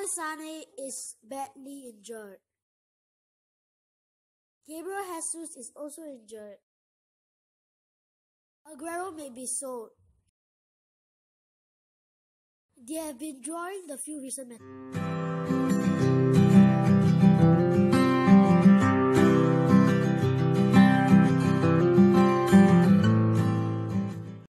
Leroy Sané is badly injured. Gabriel Jesus is also injured. Aguero may be sold. They have been drawing the few recent matches.